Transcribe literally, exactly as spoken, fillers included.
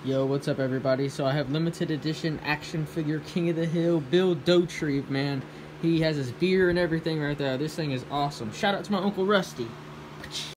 Yo, what's up everybody? So I have limited edition action figure King of the Hill, Bill Dauterive, man. He has his beer and everything right there. This thing is awesome. Shout out to my Uncle Rusty.